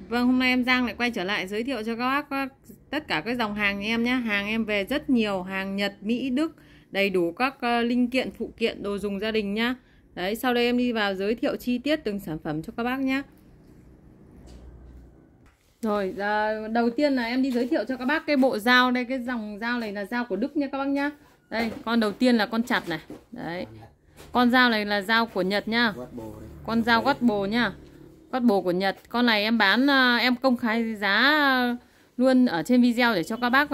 Vâng, hôm nay em Giang lại quay trở lại giới thiệu cho các bác tất cả các dòng hàng nhà em nhé. Hàng em về rất nhiều, hàng Nhật, Mỹ, Đức, đầy đủ các linh kiện, phụ kiện, đồ dùng gia đình nhá. Đấy, sau đây em đi vào giới thiệu chi tiết từng sản phẩm cho các bác nhé. Rồi, đầu tiên là em đi giới thiệu cho các bác cái bộ dao đây, cái dòng dao này là dao của Đức nha các bác nhá. Đây, con đầu tiên là con chặt này. Đấy. Con dao này là dao của Nhật nhá. Con dao Watbo nhá. Watbo của Nhật. Con này em bán, em công khai giá luôn ở trên video để cho các bác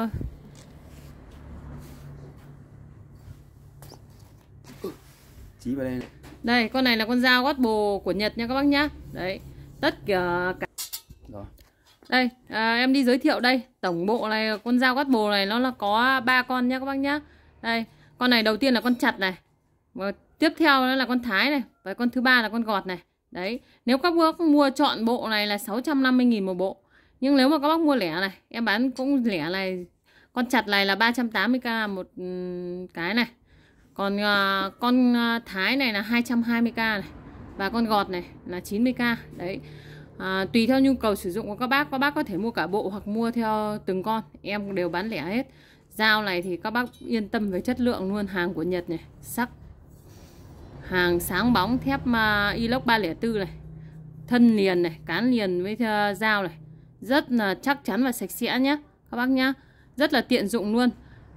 Chí vào đây. Đây, con này là con dao Watbo của Nhật nha các bác nhá. Đấy, tất cả Rồi. Đây, em đi giới thiệu đây. Tổng bộ này, con dao Watbo này nó là có 3 con nha các bác nhá. Đây, con này đầu tiên là con chặt này. Và tiếp theo đó là con thái này. Và con thứ ba là con gọt này. Đấy, nếu các bác mua chọn bộ này là 650.000 một bộ. Nhưng nếu mà các bác mua lẻ này, em bán cũng lẻ này. Con chặt này là 380k một cái này. Còn con thái này là 220k này. Và con gọt này là 90k. Đấy, tùy theo nhu cầu sử dụng của các bác có thể mua cả bộ hoặc mua theo từng con. Em đều bán lẻ hết. Dao này thì các bác yên tâm về chất lượng luôn. Hàng của Nhật này, sắc, hàng sáng bóng, thép inox 304 này, thân liền này, cán liền với dao này, rất là chắc chắn và sạch sẽ nhé các bác nhá. Rất là tiện dụng luôn.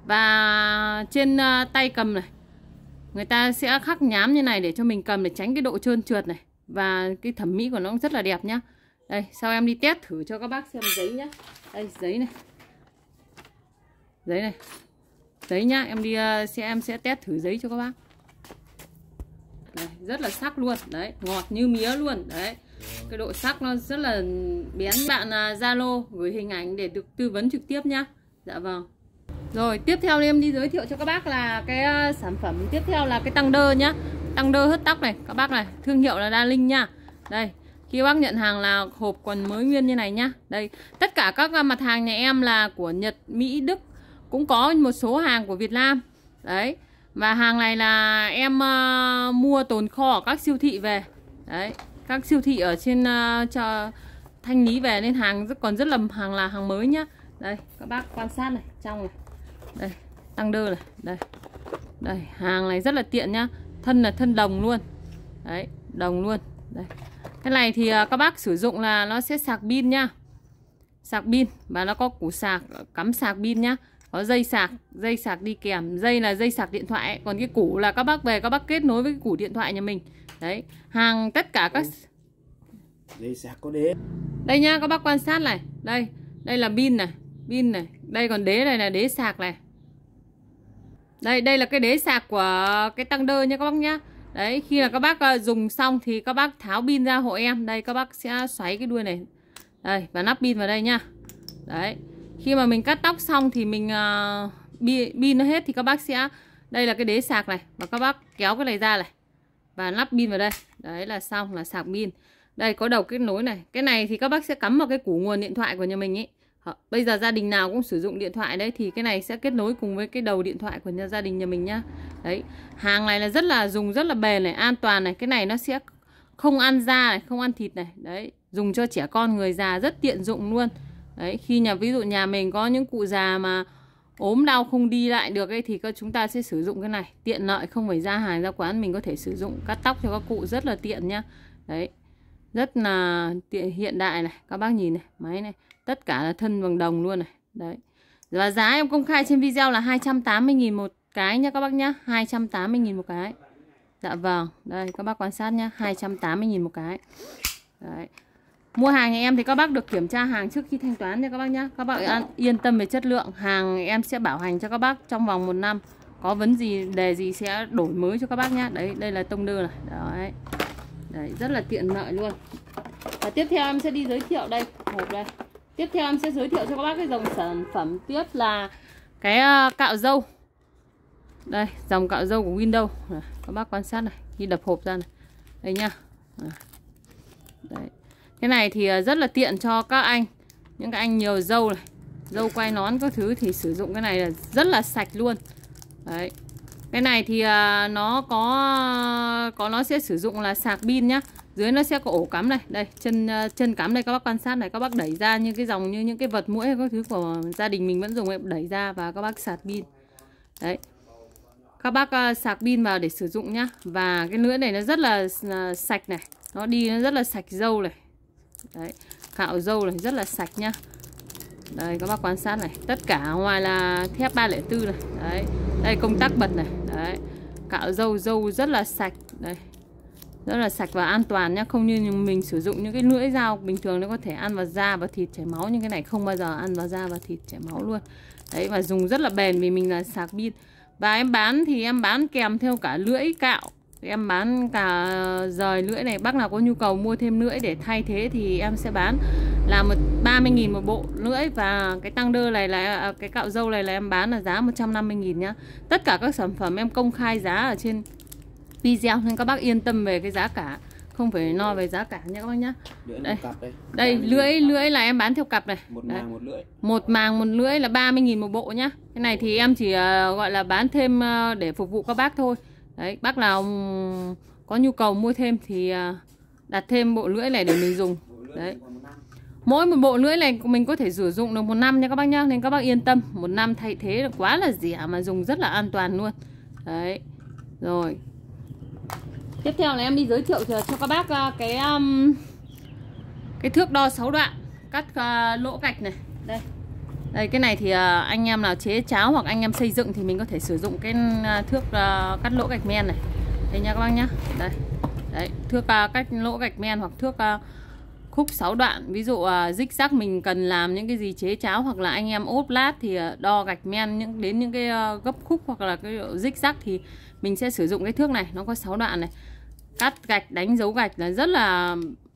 Và trên tay cầm này, người ta sẽ khắc nhám như này để cho mình cầm để tránh cái độ trơn trượt này. Và cái thẩm mỹ của nó cũng rất là đẹp nhá. Đây, sau em đi test thử cho các bác xem giấy nhá. Đây, giấy này. Giấy này. Giấy nhá, em sẽ test thử giấy cho các bác. Đây, rất là sắc luôn. Đấy, ngọt như mía luôn. Đấy, cái độ sắc nó rất là bén. Bạn Zalo gửi hình ảnh để được tư vấn trực tiếp nhá. Dạ vâng. Rồi, tiếp theo em đi giới thiệu cho các bác là cái sản phẩm tiếp theo là cái tăng đơ nhá. Tăng đơ hớt tóc này, các bác này, thương hiệu là Đa Linh nha. Đây, khi các bác nhận hàng là hộp còn mới nguyên như này nhá. Đây, tất cả các mặt hàng nhà em là của Nhật, Mỹ, Đức, cũng có một số hàng của Việt Nam. Đấy, và hàng này là em mua tồn kho ở các siêu thị về. Đấy, các siêu thị ở trên chợ Thanh Lý về nên hàng còn rất là hàng mới nhá. Đây, các bác quan sát này, trong này. Đây, tăng đơ này, đây. Đây, hàng này rất là tiện nhá. Thân là thân đồng luôn. Đấy, đồng luôn. Đây. Cái này thì các bác sử dụng là nó sẽ sạc pin nhá. Sạc pin và nó có củ sạc cắm sạc pin nhá. Có dây sạc đi kèm. Dây là dây sạc điện thoại ấy. Còn cái củ là các bác về các bác kết nối với cái củ điện thoại nhà mình. Đấy, hàng tất cả các Dây sạc có đế. Đây nhá, các bác quan sát này. Đây, đây là pin này, pin này. Đây còn đế này là đế sạc này. Đây là cái đế sạc của cái tăng đơ nha các bác nhá. Đấy, khi là các bác dùng xong thì các bác tháo pin ra hộ em. Đây, các bác sẽ xoáy cái đuôi này. Đây, và nắp pin vào đây nhá. Đấy, khi mà mình cắt tóc xong thì mình pin nó hết thì các bác sẽ, đây là cái đế sạc này, và các bác kéo cái này ra này và lắp pin vào đây. Đấy là xong, là sạc pin. Đây có đầu kết nối này. Cái này thì các bác sẽ cắm vào cái củ nguồn điện thoại của nhà mình ấy. Bây giờ gia đình nào cũng sử dụng điện thoại đấy thì cái này sẽ kết nối cùng với cái đầu điện thoại của gia đình nhà mình nhá. Đấy, hàng này là dùng rất là bền này, an toàn này. Cái này nó sẽ không ăn da này, không ăn thịt này. Đấy, dùng cho trẻ con, người già rất tiện dụng luôn. Đấy, khi ví dụ nhà mình có những cụ già mà ốm đau không đi lại được ấy thì chúng ta sẽ sử dụng cái này. Tiện lợi, không phải ra hàng ra quán, mình có thể sử dụng cắt tóc cho các cụ rất là tiện nhá. Đấy, rất là tiện, hiện đại này. Các bác nhìn này, máy này, tất cả là thân bằng đồng luôn này. Đấy, và giá em công khai trên video là 280.000 một cái nhá các bác nhá. 280.000 một cái. Dạ vâng, đây các bác quan sát nhá, 280.000 một cái. Đấy, mua hàng nhà em thì các bác được kiểm tra hàng trước khi thanh toán nha các bác nhá. Các bác yên tâm về chất lượng. Hàng em sẽ bảo hành cho các bác trong vòng 1 năm. Có đề gì sẽ đổi mới cho các bác nhá. Đấy, đây là tông đơ này. Đấy. Đấy, rất là tiện lợi luôn. Và tiếp theo em sẽ đi giới thiệu đây, hộp đây. Tiếp theo em sẽ giới thiệu cho các bác cái dòng sản phẩm tiếp là cái cạo râu. Đây, dòng cạo râu của Windows này, các bác quan sát này, khi đập hộp ra này. Đây nhá. Đấy. Cái này thì rất là tiện cho các anh, những cái anh nhiều râu này, râu quay nón các thứ thì sử dụng cái này là rất là sạch luôn. Đấy. Cái này thì nó sẽ sử dụng là sạc pin nhá. Dưới nó sẽ có ổ cắm này. Đây, chân cắm đây các bác quan sát này. Các bác đẩy ra như cái dòng như những cái vật muỗi hay các thứ của gia đình mình vẫn dùng, em đẩy ra và các bác sạc pin. Đấy. Các bác sạc pin vào để sử dụng nhá. Và cái lưỡi này nó rất là sạch này. Nó đi nó rất là sạch râu này. Đấy, cạo râu này rất là sạch nhá. Đây các bác quan sát này. Tất cả ngoài là thép 304 này. Đấy. Đây công tắc bật này. Đấy. Cạo râu rất là sạch. Đây. Rất là sạch và an toàn nhá. Không như mình sử dụng những cái lưỡi dao bình thường nó có thể ăn vào da và thịt chảy máu. Nhưng cái này không bao giờ ăn vào da và thịt chảy máu luôn. Đấy, và dùng rất là bền vì mình là sạc pin. Và em bán thì em bán kèm theo cả lưỡi cạo. Em bán cả rời lưỡi này. Bác nào có nhu cầu mua thêm lưỡi để thay thế thì em sẽ bán là 30.000 một bộ lưỡi. Và cái tăng đơ này là cái cạo râu này là em bán là giá 150.000 nhá. Tất cả các sản phẩm em công khai giá ở trên video nên các bác yên tâm về cái giá cả, không phải lo về giá cả nha các bác nhá. Đây lưỡi là em bán theo cặp này. Một màng một lưỡi. Một màng một lưỡi là 30.000 một bộ nhá. Cái này thì em chỉ gọi là bán thêm để phục vụ các bác thôi. Đấy, bác nào có nhu cầu mua thêm thì đặt thêm bộ lưỡi này để mình dùng. Đấy. Mỗi một bộ lưỡi này mình có thể sử dụng được 1 năm nha các bác nhá. Nên các bác yên tâm, 1 năm thay thế được quá là rẻ mà dùng rất là an toàn luôn. Đấy. Rồi. Tiếp theo là em đi giới thiệu cho các bác cái thước đo 6 đoạn cắt lỗ gạch này. Đây. Đây cái này thì anh em nào chế cháo hoặc anh em xây dựng thì mình có thể sử dụng cái thước cắt lỗ gạch men này. Đây nha các bác nhá. Đây. Đấy, thước cắt lỗ gạch men hoặc thước khúc 6 đoạn. Ví dụ rích rắc mình cần làm những cái gì chế cháo hoặc là anh em ốp lát thì đo gạch men đến những cái gấp khúc hoặc là cái rích rắc thì mình sẽ sử dụng cái thước này, nó có 6 đoạn này. Cắt gạch, đánh dấu gạch là rất là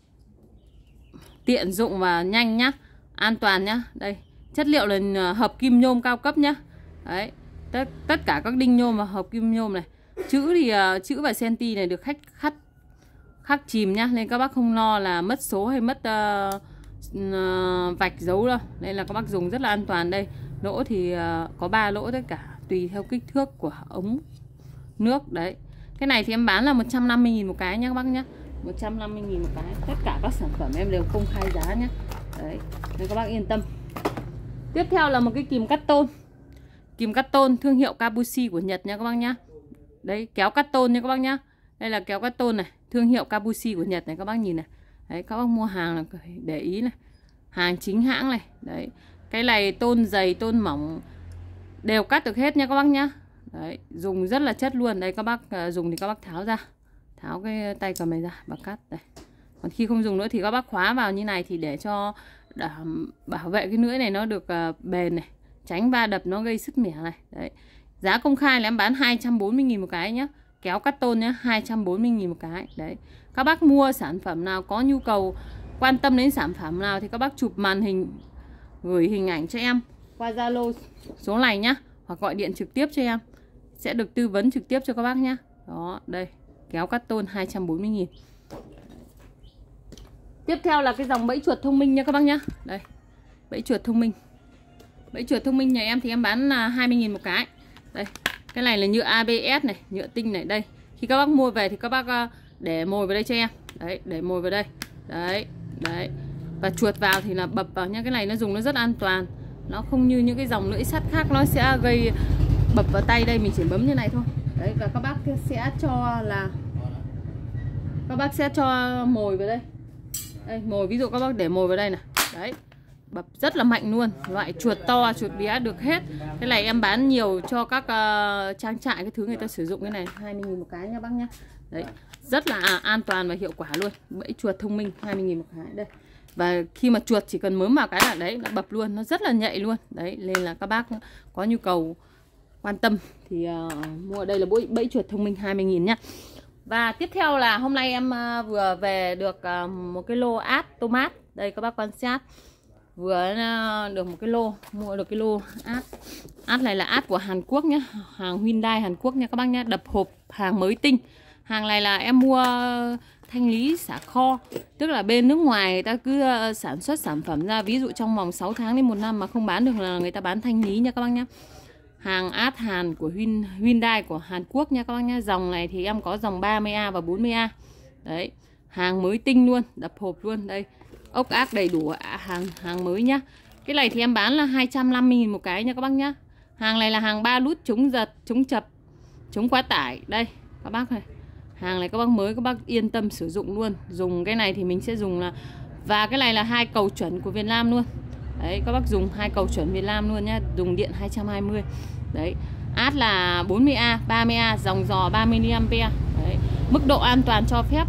tiện dụng và nhanh nhá, an toàn nhá. Đây, chất liệu là hợp kim nhôm cao cấp nhá. Đấy, tất cả các đinh nhôm và hợp kim nhôm này. Chữ thì chữ và senti này được khắc chìm nhá, nên các bác không lo là mất số hay mất vạch dấu đâu. Đây là các bác dùng rất là an toàn. Đây, lỗ thì có 3 lỗ tất cả, tùy theo kích thước của ống nước. Đấy, cái này thì em bán là 150.000 một cái nhá các bác nhá. 150.000 một cái. Tất cả các sản phẩm em đều công khai giá nhé. Đấy, nên các bác yên tâm. Tiếp theo là một cái kìm cắt tôn. Kìm cắt tôn thương hiệu Kabushi của Nhật nha các bác nhá. Đấy, kéo cắt tôn nha các bác nhá. Đây là kéo cắt tôn này, thương hiệu Kabushi của Nhật này các bác nhìn này. Đấy, các bác mua hàng là để ý này. Hàng chính hãng này. Đấy, cái này tôn dày, tôn mỏng đều cắt được hết nha các bác nhá. Đấy, dùng rất là chất luôn. Đây các bác dùng thì các bác tháo ra. Tháo cái tay cầm này ra và cắt đây. Còn khi không dùng nữa thì các bác khóa vào như này thì để cho bảo vệ cái lưỡi này nó được bền này, tránh va đập nó gây sứt mẻ này. Đấy. Giá công khai là em bán 240.000 một cái nhá. Kéo cắt tôn nhá, 240.000 một cái. Đấy. Các bác mua sản phẩm nào có nhu cầu quan tâm đến sản phẩm nào thì các bác chụp màn hình gửi hình ảnh cho em qua Zalo số này nhá, hoặc gọi điện trực tiếp cho em sẽ được tư vấn trực tiếp cho các bác nhá. Đó, đây, kéo cắt tôn 240.000. Tiếp theo là cái dòng bẫy chuột thông minh nha các bác nhá. Đây, bẫy chuột thông minh. Bẫy chuột thông minh nhà em thì em bán 20.000 một cái. Đây, cái này là nhựa ABS này, nhựa tinh này. Đây, khi các bác mua về thì các bác để mồi vào đây cho em. Đấy, để mồi vào đây. Đấy, đấy. Và chuột vào thì là bập vào nhá. Cái này nó dùng nó rất an toàn. Nó không như những cái dòng lưỡi sắt khác nó sẽ gây bập vào tay. Đây mình chỉ bấm như này thôi. Đấy, và các bác sẽ cho là các bác sẽ cho mồi vào đây. Đây, mồi ví dụ các bác để mồi vào đây này. Đấy, bập rất là mạnh luôn. Loại chuột to, chuột bé được hết. Cái này em bán nhiều cho các trang trại cái thứ người ta sử dụng cái này 20.000 một cái nha bác nhá. Đấy, rất là an toàn và hiệu quả luôn. Bẫy chuột thông minh 20.000 một cái. Đây. Và khi mà chuột chỉ cần mớm vào cái là đấy, nó bập luôn, nó rất là nhạy luôn. Đấy, nên là các bác có nhu cầu quan tâm thì mua. Đây là bẫy chuột thông minh 20.000 nhá. Và tiếp theo là hôm nay em vừa về được một cái lô át tomat. Đây các bác quan sát. Vừa được một cái lô, mua được cái lô át. Át này là át của Hàn Quốc nhá, hàng Hyundai Hàn Quốc nha các bác nhá, đập hộp, hàng mới tinh. Hàng này là em mua thanh lý xả kho. Tức là bên nước ngoài người ta cứ sản xuất sản phẩm ra, ví dụ trong vòng 6 tháng đến 1 năm mà không bán được là người ta bán thanh lý nha các bác nhá. Hàng át Hàn của Hyundai của Hàn Quốc nha các bác nhá. Dòng này thì em có dòng 30A và 40A. Đấy, Hàng mới tinh luôn, đập hộp luôn. Đây, ốc ác đầy đủ, hàng mới nhá. Cái này thì em bán là 250.000 một cái nha các bác nhá. Hàng này là hàng 3 nút chống giật, chống chập, chống quá tải. Đây các bác này. Hàng này các bác mới, các bác yên tâm sử dụng luôn. Dùng cái này thì mình sẽ dùng là, và cái này là 2 cầu chuẩn của Việt Nam luôn. Đấy, các bác dùng 2 cầu chuẩn Việt Nam luôn nhá. Dùng điện 220. Đấy, át là 40A, 30A, dòng giò 30A. Đấy, mức độ an toàn cho phép,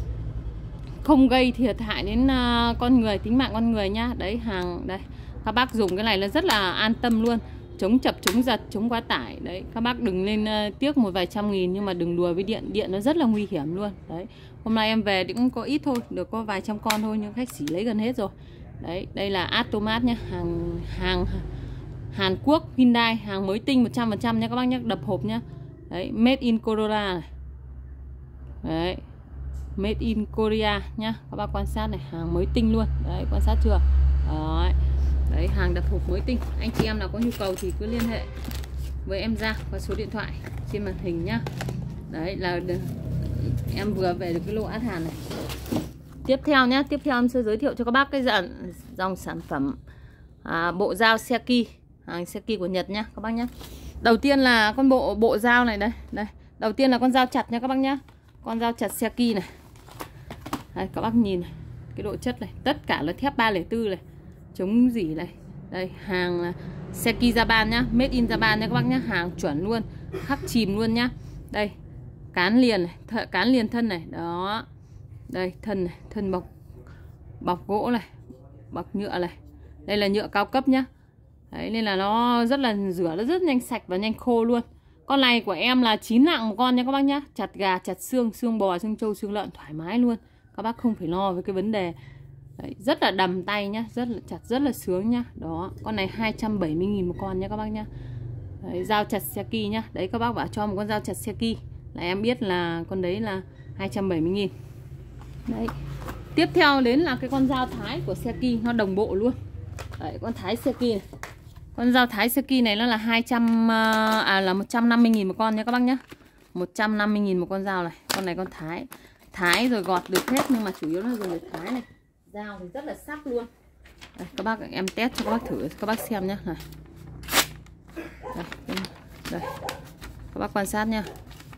không gây thiệt hại đến con người, tính mạng con người nhá. Đấy, hàng đây. Các bác dùng cái này là rất là an tâm luôn. Chống chập, chống giật, chống quá tải. Đấy, các bác đừng lên tiếc một vài trăm nghìn, nhưng mà đừng đùa với điện. Điện nó rất là nguy hiểm luôn. Đấy, hôm nay em về thì cũng có ít thôi, được có vài trăm con thôi, nhưng khách xỉ lấy gần hết rồi. Đấy, đây là Atomat nhá. Hàng Hàn Quốc, Hyundai, hàng mới tinh 100% nha các bác nhé, đập hộp nhá. Đấy, made in Korea này. Đấy, made in Korea nhá. Các bác quan sát này, hàng mới tinh luôn. Đấy, quan sát chưa? Đấy. Đấy, hàng đập hộp mới tinh. Anh chị em nào có nhu cầu thì cứ liên hệ với em ra qua số điện thoại trên màn hình nhá. Đấy là em vừa về được cái lô át hàn này. Tiếp theo nhá, tiếp theo em sẽ giới thiệu cho các bác cái dòng sản phẩm bộ dao Seki, hàng Seki của Nhật nhá các bác nhá. Đầu tiên là con bộ dao này đây, đây. Đầu tiên là con dao chặt nha các bác nhá. Con dao chặt Seki này. Đây, các bác nhìn này, cái độ chất này, tất cả là thép 304 này, chống rỉ này. Đây, hàng là Seki Japan nhá, made in Japan nha các bác nhá, hàng chuẩn luôn, khắc chìm luôn nhá. Đây, cán liền này, cán liền thân này, đó. Đây, thân này, thân bọc gỗ này, bọc nhựa này. Đây là nhựa cao cấp nhá. Đấy, nên là nó rất là rửa, nó rất nhanh sạch và nhanh khô luôn. Con này của em là 9 lạng một con nha các bác nhá. Chặt gà, chặt xương, xương bò, xương trâu, xương lợn thoải mái luôn. Các bác không phải lo với cái vấn đề. Đấy, rất là đầm tay nhá, rất là chặt, rất là sướng nhá. Đó, con này 270.000 một con nha các bác nhá. Đấy, dao chặt Seki nhá. Đấy, các bác bảo cho một con dao chặt Seki là em biết là con đấy là 270.000. Đấy. Tiếp theo đến là cái con dao thái của Seki, nó đồng bộ luôn. Đấy, con thái Seki này. Con dao thái Seki này nó là 150.000 một con nha các bác nhá. 150.000 một con dao này. Con này con thái rồi gọt được hết, nhưng mà chủ yếu là dùng để thái này. Dao thì rất là sắc luôn. Đây, các bác, em test cho các bác thử, các bác xem nhá này. Đây. Các bác quan sát nhá.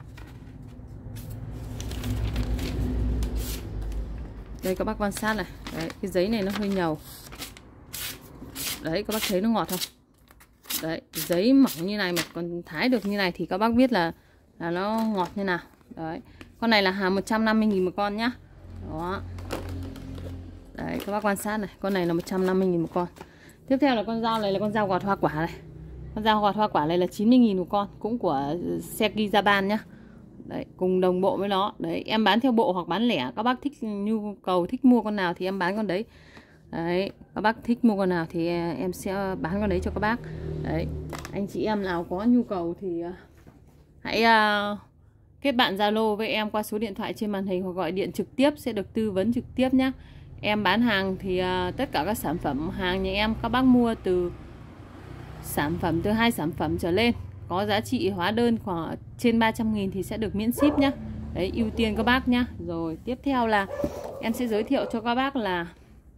Đây, các bác quan sát này. Đấy, cái giấy này nó hơi nhầu. Đấy, các bác thấy nó ngọt không? Đấy, giấy mỏng như này mà còn thái được như này thì các bác biết là nó ngọt như nào. Đấy, con này là hàng 150.000 một con nhá. Đó. Đấy, các bác quan sát này, con này là 150.000 một con. Tiếp theo là con dao này là con dao gọt hoa quả này. Con dao gọt hoa quả này là 90.000 một con, cũng của Seki Japan nhá. Đấy, cùng đồng bộ với nó. Đấy, em bán theo bộ hoặc bán lẻ. Các bác thích nhu cầu thích mua con nào thì em bán con đấy. Đấy, các bác thích mua con nào thì em sẽ bán con đấy cho các bác. Đấy, anh chị em nào có nhu cầu thì hãy kết bạn Zalo với em qua số điện thoại trên màn hình hoặc gọi điện trực tiếp, sẽ được tư vấn trực tiếp nhé. Em bán hàng thì tất cả các sản phẩm hàng nhà em các bác mua từ sản phẩm từ 2 sản phẩm trở lên, có giá trị hóa đơn khoảng trên 300.000 thì sẽ được miễn ship nhá. Đấy, ưu tiên các bác nhá. Rồi tiếp theo là em sẽ giới thiệu cho các bác là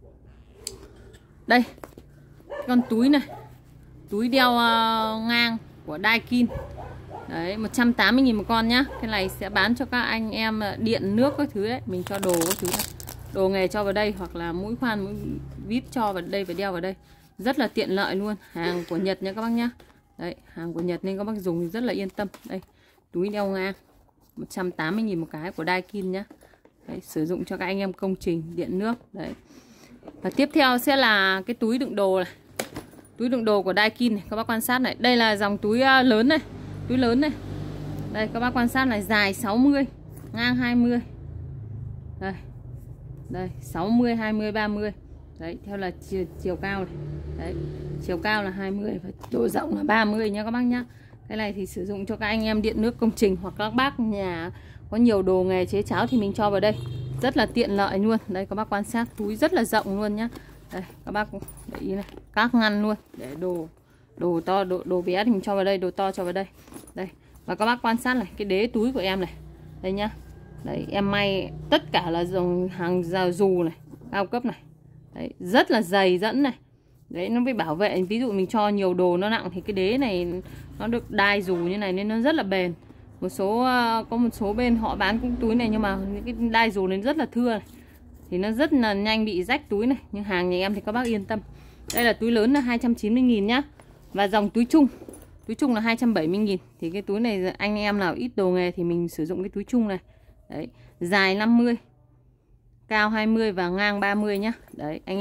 đây, con túi này, túi đeo ngang của Daikin. Đấy, 180.000 một con nhá. Cái này sẽ bán cho các anh em điện nước các thứ đấy, mình cho đồ các thứ này. Đồ nghề cho vào đây, hoặc là mũi khoan, mũi vít cho vào đây và đeo vào đây. Rất là tiện lợi luôn. Hàng của Nhật nha các bác nhá. Đấy, hàng của Nhật nên các bác dùng rất là yên tâm. Đây, túi đeo ngang 180.000 một cái của Daikin nhá. Đấy, sử dụng cho các anh em công trình điện nước. Đấy. Và tiếp theo sẽ là cái túi đựng đồ này. Túi đựng đồ của Daikin này, các bác quan sát này. Đây là dòng túi lớn này, túi lớn này. Đây, các bác quan sát này, dài 60, ngang 20. Đây. Đây, 60, 20, 30. Đấy, theo là chiều cao này. Đấy, chiều cao là 20 và độ rộng là 30 nha các bác nhá. Cái này thì sử dụng cho các anh em điện nước công trình hoặc các bác nhà có nhiều đồ nghề chế cháo thì mình cho vào đây. Rất là tiện lợi luôn. Đây, các bác quan sát, túi rất là rộng luôn nhá. Đây, các bác để ý này, các ngăn luôn để đồ to, đồ bé thì mình cho vào đây, đồ to cho vào đây. Đây, và các bác quan sát này, cái đế túi của em này. Đây nhá. Đấy, em may tất cả là dòng hàng dù này, cao cấp này. Đấy, rất là dày dẫn này. Đấy, nó mới bảo vệ, ví dụ mình cho nhiều đồ nó nặng thì cái đế này nó được đai dù như này nên nó rất là bền. Có một số bên họ bán cũng túi này nhưng mà những cái đai dù này rất là thưa này. Thì nó rất là nhanh bị rách túi này, nhưng hàng nhà em thì các bác yên tâm. Đây là túi lớn là 290.000 nhá. Và dòng túi chung là 270.000. Thì cái túi này anh em nào ít đồ nghề thì mình sử dụng cái túi chung này. Đấy, dài 50, cao 20 và ngang 30 nhá. Đấy, anh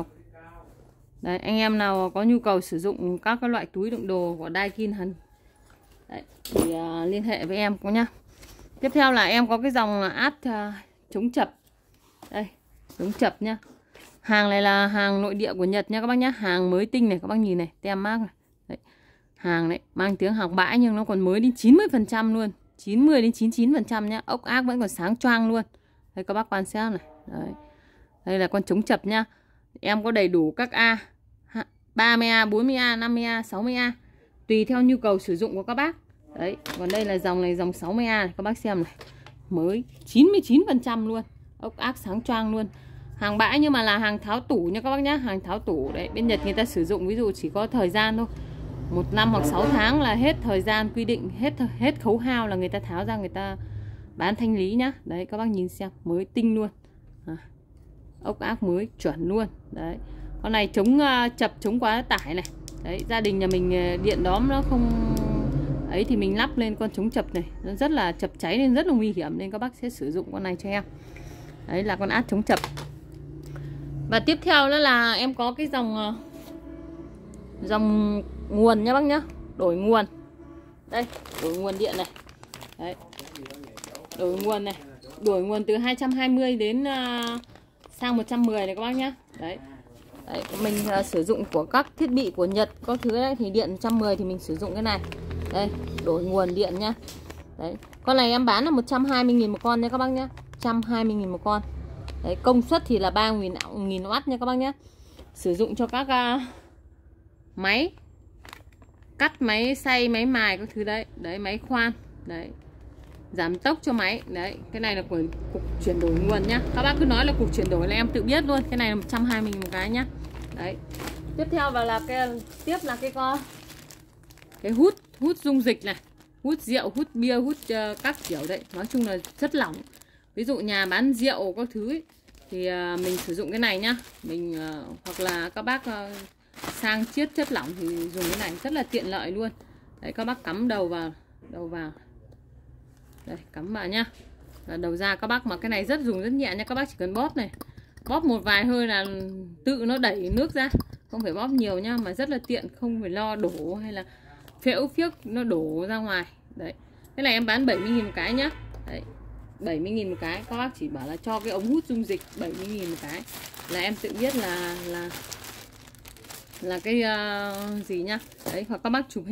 em nào có nhu cầu sử dụng các cái loại túi đựng đồ của Daikin đấy, thì liên hệ với em có nhá. Tiếp theo là em có cái dòng át chống chập. Đây, chống chập nhá. Hàng này là hàng nội địa của Nhật nha các bác nhá. Hàng mới tinh này, các bác nhìn này, tem mác này. Đấy, hàng đấy mang tiếng hàng bãi nhưng nó còn mới đến 90% luôn, 90 đến 99% nhá. Ốc ác vẫn còn sáng choang luôn. Đây các bác quan sát này. Đấy. Đây là con chống chập nhá. Em có đầy đủ các A, 30A, 40A, 50A, 60A, tùy theo nhu cầu sử dụng của các bác. Đấy, còn đây là dòng này, dòng 60A này, các bác xem này. Mới 99% luôn. Ốc ác sáng choang luôn. Hàng bãi nhưng mà là hàng tháo tủ nha các bác nhá. Hàng tháo tủ đấy, bên Nhật người ta sử dụng ví dụ chỉ có thời gian thôi, 1 năm hoặc 6 tháng là hết thời gian quy định, hết khấu hao là người ta tháo ra, người ta bán thanh lý nhá. Đấy các bác nhìn xem, mới tinh luôn. Ốc ác mới chuẩn luôn. Đấy, con này chống chập, chống quá tải này. Đấy, gia đình nhà mình điện đóm nó không ấy thì mình lắp lên con chống chập này, nó rất là chập cháy nên rất là nguy hiểm, nên các bác sẽ sử dụng con này cho em. Đấy là con át chống chập. Và tiếp theo đó là em có cái dòng nguồn nhá bác nhá. Đổi nguồn. Đây, đổi nguồn điện này. Đấy. Đổi nguồn này. Đổi nguồn từ 220 đến sang 110 này các bác nhá. Đấy. Đấy, mình sử dụng của các thiết bị của Nhật có thứ đấy thì điện 110 thì mình sử dụng cái này. Đây, đổi nguồn điện nhá. Đấy. Con này em bán là 120.000 một con nha các bác nhá. 120.000 một con. Đấy, công suất thì là 3.000W nha các bác nhé. Sử dụng cho các máy cắt, máy xay, máy mài các thứ đấy. Đấy, máy khoan. Đấy, giảm tốc cho máy. Đấy, cái này là của cục chuyển đổi nguồn nhá. Các bác cứ nói là cục chuyển đổi là em tự biết luôn. Cái này là 120.000 một cái nhá. Đấy. Tiếp theo vào là cái hút dung dịch này, hút rượu, hút bia, hút các kiểu đấy. Nói chung là chất lỏng. Ví dụ nhà bán rượu các thứ ấy, thì mình sử dụng cái này nhá. Mình hoặc là các bác sang chiết chất lỏng thì dùng cái này rất là tiện lợi luôn. Đấy, các bác cắm đầu vào. Đây, cắm vào nhá. Và đầu ra các bác, mà cái này dùng rất nhẹ nha. Các bác chỉ cần bóp này, bóp một vài hơi là tự nó đẩy nước ra. Không phải bóp nhiều nhá, mà rất là tiện, không phải lo đổ hay là phễu phiếc nó đổ ra ngoài. Đấy, cái này em bán 70.000 một cái nhá. Đấy, 70.000 một cái. Các bác chỉ bảo là cho cái ống hút dung dịch 70.000 một cái là em tự biết là cái gì nhá. Đấy, hoặc các bác chụp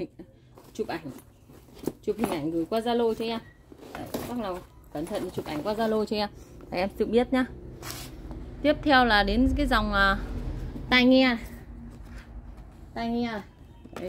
hình ảnh gửi qua Zalo cho em. Đấy, các bác nào cẩn thận chụp ảnh qua Zalo cho em. Đấy, em tự biết nhá. Tiếp theo là đến cái dòng tai nghe. Đấy.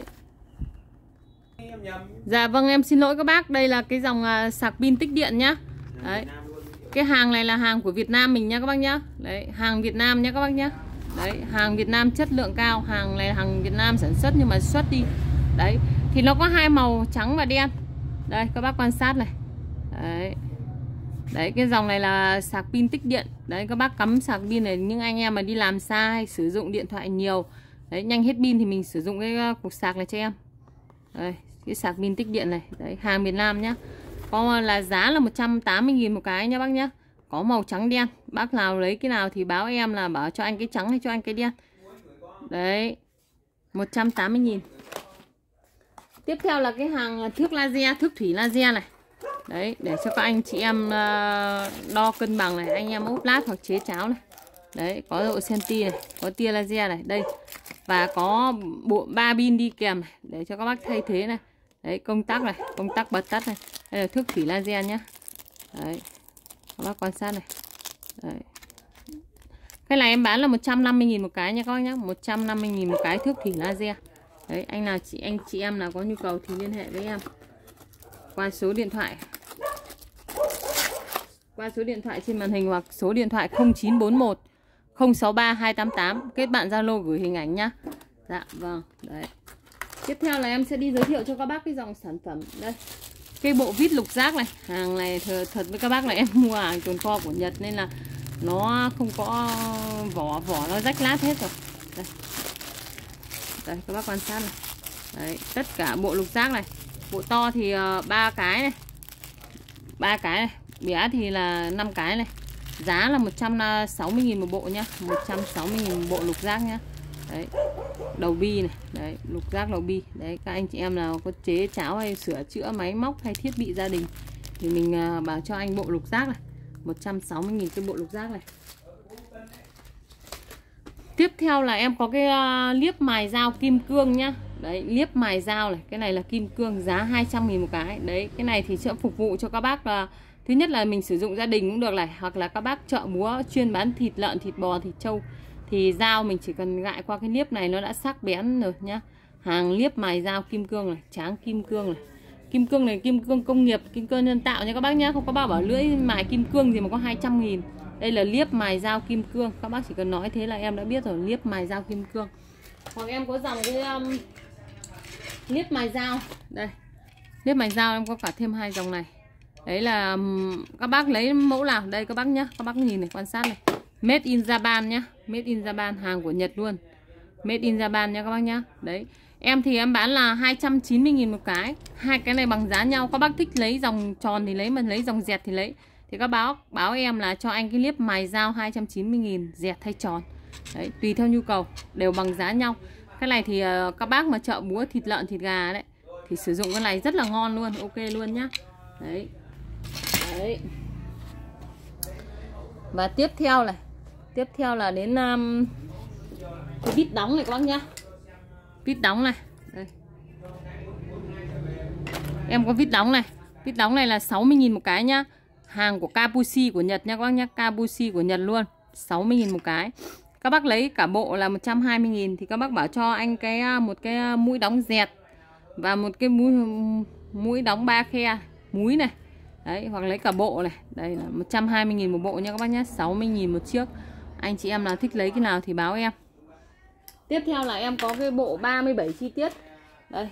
Dạ vâng, em xin lỗi các bác. Đây là cái dòng sạc pin tích điện nhá. Đấy, cái hàng này là hàng của Việt Nam mình nha các bác nhá. Đấy, hàng Việt Nam nhá các bác nhá. Đấy, hàng Việt Nam chất lượng cao. Hàng này là hàng Việt Nam sản xuất nhưng mà xuất đi. Đấy, thì nó có hai màu trắng và đen. Đây, các bác quan sát này. Đấy. Đấy, cái dòng này là sạc pin tích điện. Đấy, các bác cắm sạc pin này, những anh em mà đi làm xa hay sử dụng điện thoại nhiều, đấy, nhanh hết pin thì mình sử dụng cái cục sạc này cho em. Đây, cái sạc pin tích điện này. Đấy, hàng Việt Nam nhá. Có là giá là 180.000 một cái nha bác nhá. Có màu trắng đen. Bác nào lấy cái nào thì báo em là bảo cho anh cái trắng hay cho anh cái đen. Đấy, 180.000. Tiếp theo là cái hàng thước laser, thước thủy laser này. Đấy, để cho các anh chị em đo cân bằng này, anh em ốp lát hoặc chế cháo này. Đấy, có độ centi này, có tia laser này, đây. Và có bộ 3 pin đi kèm này, để cho các bác thay thế này. Đấy, công tắc này, công tắc bật tắt này. Đây là thước thủy laser nhá. Đấy, các bác quan sát này. Đấy. Cái này em bán là 150.000 một cái nha các bác nhá. 150.000 một cái thước thủy laser. Đấy, anh chị em nào có nhu cầu thì liên hệ với em qua số điện thoại qua số điện thoại trên màn hình hoặc số điện thoại 0941 063 288. Kết bạn Zalo gửi hình ảnh nhá. Dạ vâng, đấy. Tiếp theo là em sẽ đi giới thiệu cho các bác cái dòng sản phẩm đây. Cái bộ vít lục giác này, hàng này thật với các bác là em mua hàng tồn kho của Nhật nên là nó không có vỏ nó rách lát hết rồi. Đây. Đây các bác quan sát này. Đấy, tất cả bộ lục giác này. Bộ to thì 3 cái này. 3 cái này, bé thì là 5 cái này. Giá là 160.000 một bộ nhá, 160.000 một bộ lục giác nhá. Đấy. Đầu bi này, đấy, lục giác đầu bi. Đấy, các anh chị em nào có chế cháo hay sửa chữa máy móc hay thiết bị gia đình thì mình bảo cho anh bộ lục giác này, 160.000 cái bộ lục giác này. Tiếp theo là em có cái liếp mài dao kim cương nhá. Đấy, liếp mài dao này, cái này là kim cương, giá 200.000 một cái. Đấy, cái này thì sẽ phục vụ cho các bác là thứ nhất là mình sử dụng gia đình cũng được này, hoặc là các bác chợ búa chuyên bán thịt lợn, thịt bò, thịt trâu thì dao mình chỉ cần gại qua cái liếp này nó đã sắc bén rồi nhá. Hàng liếp mài dao kim cương này, tráng kim cương này. Kim cương này kim cương công nghiệp, kim cương nhân tạo nha các bác nhá, không có bảo lưỡi mài kim cương gì mà có 200.000. Đây là liếp mài dao kim cương, các bác chỉ cần nói thế là em đã biết rồi, liếp mài dao kim cương. Hoặc em có dòng cái liếp mài dao. Đây. Liếp mài dao em có cả thêm 2 dòng này. Đấy là các bác lấy mẫu nào đây các bác nhá, các bác nhìn này, quan sát này. Made in Japan nhá, Made in Japan, hàng của Nhật luôn. Made in Japan nha các bác nhá. Đấy. Em thì em bán là 290.000 một cái. Hai cái này bằng giá nhau. Các bác thích lấy dòng tròn thì lấy, mà lấy dòng dẹt thì lấy. Thì các bác báo em là cho anh cái liếp mài dao 290.000 dẹt hay tròn. Đấy, tùy theo nhu cầu, đều bằng giá nhau. Cái này thì các bác mà chợ búa thịt lợn, thịt gà đấy thì sử dụng cái này rất là ngon luôn, ok luôn nhá. Đấy. Đấy. Và tiếp theo là đến cái vít đóng này các bác nhá. Vít đóng này. Đây. Em có vít đóng này. Vít đóng này là 60.000 một cái nhá. Hàng của Kabushi của Nhật nha các bác nhá. Kabushi của Nhật luôn, 60.000 một cái. Các bác lấy cả bộ là 120.000 thì các bác bảo cho anh một cái mũi đóng dẹt và một cái mũi đóng 3 khe múi này. Đấy, hoặc lấy cả bộ này. Đây là 120.000 một bộ nha các bác nhé, 60.000 một chiếc. Anh chị em nào thích lấy cái nào thì báo em. Tiếp theo là em có cái bộ 37 chi tiết. Đây.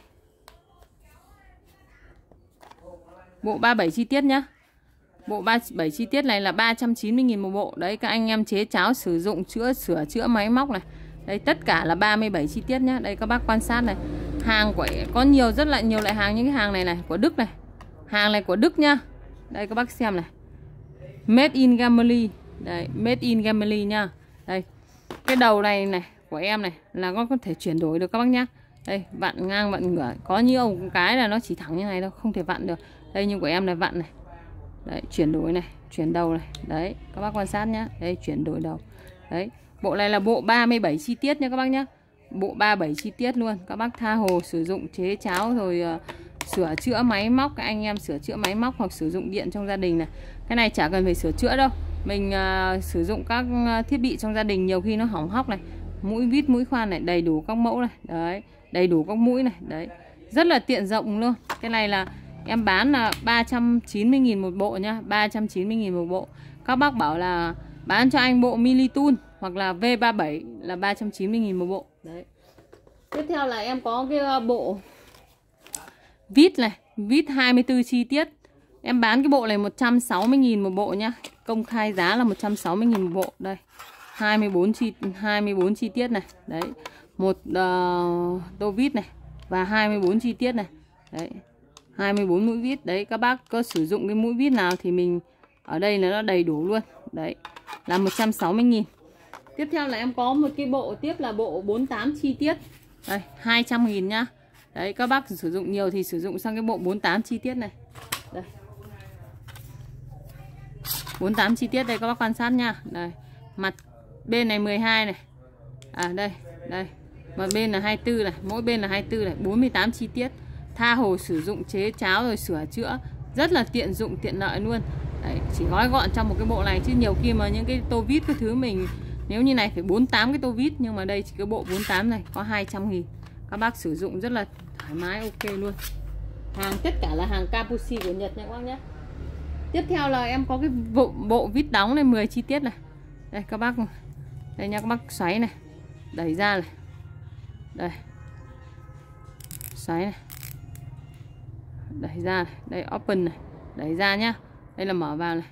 Bộ 37 chi tiết nhá. Bộ 37 chi tiết này là 390.000 một bộ. Đấy, các anh em chế cháo sử dụng sửa chữa máy móc này. Đây, tất cả là 37 chi tiết nhá. Đây các bác quan sát này. Hàng của có rất là nhiều loại hàng, những cái hàng này này của Đức này. Hàng này của Đức nhá. Đây các bác xem này. Made in Germany. Đây, made in Germany nha. Đây. Cái đầu này này của em này là có thể chuyển đổi được các bác nhá. Đây, vặn ngang vặn ngửa. Có nhiều cái là nó chỉ thẳng như này đâu, không thể vặn được. Đây, nhưng của em này vặn này. Đấy, chuyển đổi này, chuyển đầu này. Đấy, các bác quan sát nhá. Đây, chuyển đổi đầu. Đấy, bộ này là bộ 37 chi tiết nha các bác nhá. Bộ 37 chi tiết luôn. Các bác tha hồ sử dụng chế cháo rồi sửa chữa máy móc, các anh em sửa chữa máy móc hoặc sử dụng điện trong gia đình này. Cái này chả cần phải sửa chữa đâu. Mình sử dụng các thiết bị trong gia đình nhiều khi nó hỏng hóc này. Mũi vít, mũi khoan này, đầy đủ các mẫu này. Đấy, đầy đủ các mũi này. Đấy, rất là tiện dụng luôn. Cái này là em bán là 390.000 một bộ nhá, 390.000 một bộ. Các bác bảo là bán cho anh bộ Militool hoặc là V37 là 390.000 một bộ. Đấy. Tiếp theo là em có cái bộ vít này, vít 24 chi tiết. Em bán cái bộ này 160.000 một bộ nhá. Công khai giá là 160.000 một bộ. Đây. 24 chi tiết này. Đấy. Một tô vít này và 24 chi tiết này. Đấy. 24 mũi vít. Đấy, các bác có sử dụng cái mũi vít nào thì mình ở đây là nó đầy đủ luôn. Đấy. Là 160.000. Tiếp theo là em có một cái bộ tiếp là bộ 48 chi tiết. Đây, 200.000 nhá. Đấy, các bác sử dụng nhiều thì sử dụng sang cái bộ 48 chi tiết này. Đây. 48 chi tiết đây các bác quan sát nha. Đây. Mặt bên này 12 này. À đây, đây. Và bên là 24 này, mỗi bên là 24 này, 48 chi tiết. Tha hồ sử dụng chế cháo rồi sửa chữa, rất là tiện dụng, tiện lợi luôn. Đấy, chỉ gói gọn trong một cái bộ này, chứ nhiều khi mà những cái tô vít cái thứ mình nếu như này phải 48 cái tô vít, nhưng mà đây chỉ cái bộ 48 này có 200.000. Các bác sử dụng rất là thoải mái, ok luôn. Hàng tất cả là hàng Kabushi của Nhật nha các bác nhé. Tiếp theo là em có cái bộ vít đóng này 10 chi tiết này. Đây các bác, đây nha, các bác xoáy này, đẩy ra này, đây xoáy này, đẩy ra này. Đây open này, đẩy ra nhá, đây là mở vào này.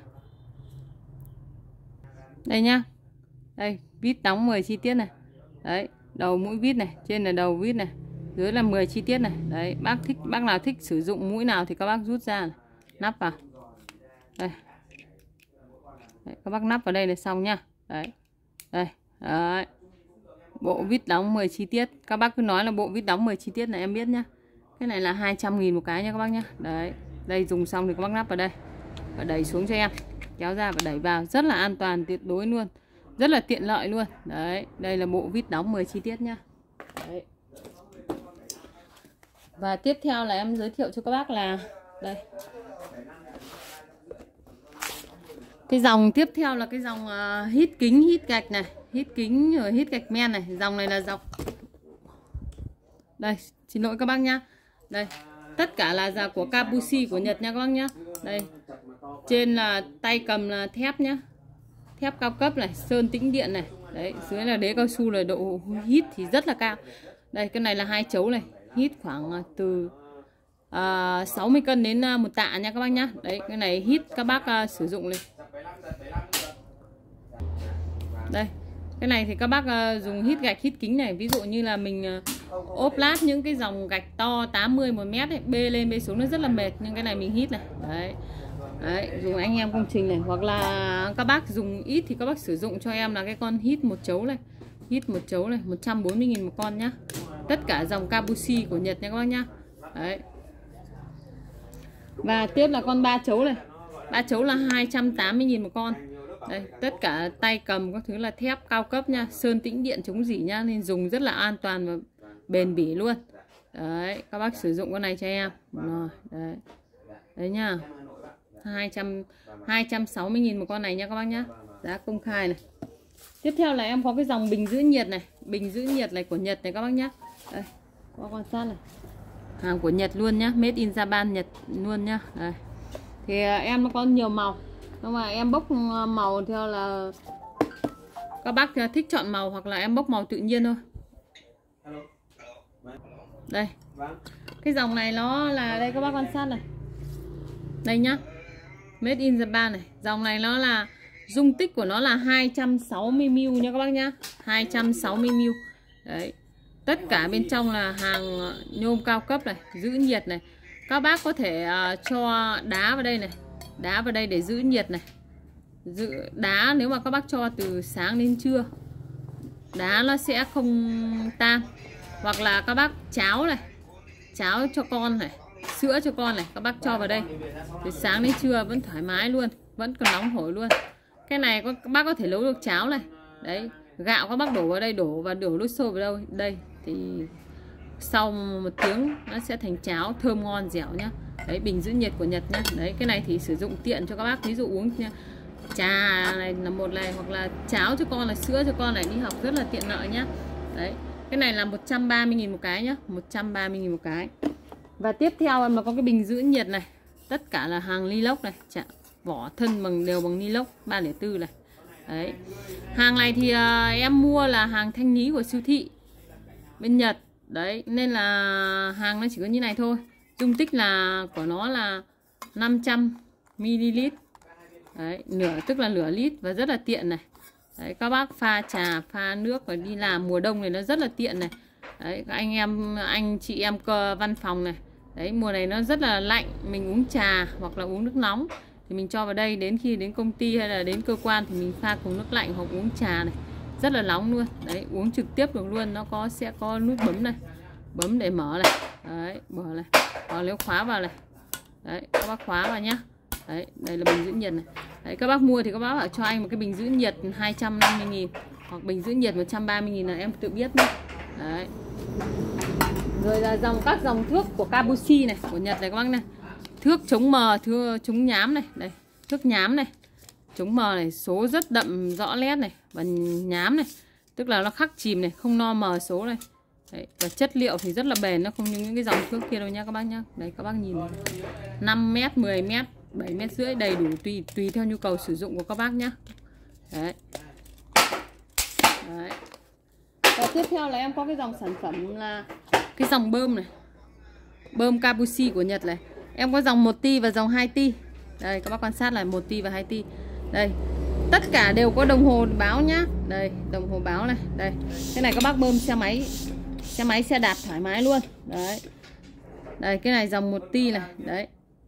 Đây nhá, đây vít đóng 10 chi tiết này. Đấy, đầu mũi vít này, trên là đầu vít này, dưới là 10 chi tiết này. Đấy, bác nào thích sử dụng mũi nào thì các bác rút ra này, nắp vào. Đây. Đấy, các bác nắp vào đây là xong nhá. Đấy. Đây. Đấy. Bộ vít đóng 10 chi tiết. Các bác cứ nói là bộ vít đóng 10 chi tiết này em biết nhá. Cái này là 200.000 một cái nha các bác nhá. Đấy. Đây dùng xong thì các bác nắp vào đây và đẩy xuống cho em. Kéo ra và đẩy vào, rất là an toàn tuyệt đối luôn. Rất là tiện lợi luôn. Đấy, đây là bộ vít đóng 10 chi tiết nhá. Đấy. Và tiếp theo là em giới thiệu cho các bác là đây. Cái dòng tiếp theo là cái dòng hít kính, hít gạch này, hít kính rồi hít gạch men này. Dòng này là dòng, đây xin lỗi các bác nhá. Đây, tất cả là của Kabushi của Nhật nha các bác nhá. Đây, trên là tay cầm là thép nhá, thép cao cấp này, sơn tĩnh điện này. Đấy, dưới là đế cao su, là độ hít thì rất là cao. Đây, cái này là 2 chấu này, hít khoảng từ 60 cân đến 1 tạ nha các bác nhá. Đấy, cái này hít các bác sử dụng này. Đây, cái này thì các bác dùng hít gạch, hít kính này. Ví dụ như là mình ốp lát những cái dòng gạch to 80 1 mét ấy, bê lên bê xuống nó rất là mệt, nhưng cái này mình hít này. Đấy. Đấy, dùng anh em công trình này, hoặc là các bác dùng ít thì các bác sử dụng cho em là cái con hít 1 chấu này. Hít 1 chấu này, 140.000 một con nhá. Tất cả dòng Kabushi của Nhật nha các bác nhá. Đấy. Và tiếp là con 3 chấu này. 3 chấu là 280.000 một con. Đây, tất cả tay cầm các thứ là thép cao cấp nha, sơn tĩnh điện chống rỉ nha, nên dùng rất là an toàn và bền bỉ luôn. Đấy, các bác sử dụng con này cho em. Rồi, đấy. Đấy nha. 260.000 một con này nha các bác nhá. Giá công khai này. Tiếp theo là em có cái dòng bình giữ nhiệt này, bình giữ nhiệt này của Nhật này các bác nhá. Đây, có quan sát này. Hàng của Nhật luôn nhá, made in Japan Nhật luôn nhá. Đây. Thì em nó có nhiều màu, nhưng mà em bốc màu theo là các bác thích chọn màu, hoặc là em bốc màu tự nhiên thôi. Đây, cái dòng này nó là đây các bác quan sát này, đây nhá, made in Japan này. Dòng này nó là dung tích của nó là 260ml nha các bác nhá, 260ml. Đấy, tất cả bên trong là hàng nhôm cao cấp này, giữ nhiệt này. Các bác có thể cho đá vào đây này, đá vào đây để giữ nhiệt này. Giữ đá nếu mà các bác cho từ sáng đến trưa, đá nó sẽ không tan. Hoặc là các bác cháo này, cháo cho con này, sữa cho con này, các bác cho vào đây từ sáng đến trưa vẫn thoải mái luôn, vẫn còn nóng hổi luôn. Cái này các bác có thể nấu được cháo này. Đấy, gạo các bác đổ vào đây, đổ và đổ nước sôi vào đâu đây thì sau 1 tiếng nó sẽ thành cháo thơm ngon dẻo nhá. Đấy, bình giữ nhiệt của Nhật nhá. Đấy, cái này thì sử dụng tiện cho các bác, ví dụ uống nha, trà này là một này, hoặc là cháo cho con, là sữa cho con này đi học rất là tiện lợi nhá. Đấy, cái này là 130.000 một cái nhá, 130.000 một cái. Và tiếp theo em mà có cái bình giữ nhiệt này, tất cả là hàng inox này, vỏ thân đều bằng inox 304 này. Đấy, hàng này thì em mua là hàng thanh lý của siêu thị bên Nhật. Đấy, nên là hàng nó chỉ có như này thôi. Dung tích là của nó là 500ml. Đấy, tức là nửa lít, và rất là tiện này. Đấy, các bác pha trà, pha nước và đi làm mùa đông này nó rất là tiện này. Đấy, các anh chị em văn phòng này. Đấy, mùa này nó rất là lạnh, mình uống trà hoặc là uống nước nóng thì mình cho vào đây, đến khi đến công ty hay là đến cơ quan thì mình pha cùng nước lạnh hoặc uống trà này. Rất là nóng luôn. Đấy, uống trực tiếp được luôn, nó sẽ có nút bấm này. Bấm để mở này. Đấy, mở này. Hoặc nếu khóa vào này. Đấy, các bác khóa vào nhá. Đấy, đây là bình giữ nhiệt này. Đấy, các bác mua thì các bác bảo cho anh một cái bình giữ nhiệt 250.000 hoặc bình giữ nhiệt 130.000 là em tự biết nhé. Đấy. Rồi là các dòng thước của Kabushi này, của Nhật này các bác này. Thước chống mờ, thước chống nhám này, đây, thước nhám này. Chống mờ này, số rất đậm rõ nét này, và nhám này, tức là nó khắc chìm này, không no mờ số này. Đấy, và chất liệu thì rất là bền, nó không như những cái dòng thước kia đâu nha các bác nhá. Đấy, các bác nhìn này. 5m, 10m, 7,5 mét đầy đủ, tùy theo nhu cầu sử dụng của các bác nhá. Đấy. Đấy. Và tiếp theo là em có cái dòng sản phẩm là cái dòng bơm này, bơm Kabushi của Nhật này. Em có dòng 1T và dòng 2T. Đây các bác quan sát là 1T và 2T. Đây, tất cả đều có đồng hồ báo nhá. Đây, đồng hồ báo này. Đây, cái này các bác bơm xe máy, xe đạp thoải mái luôn. Đấy. Đây, cái này dòng 1T này. Đấy.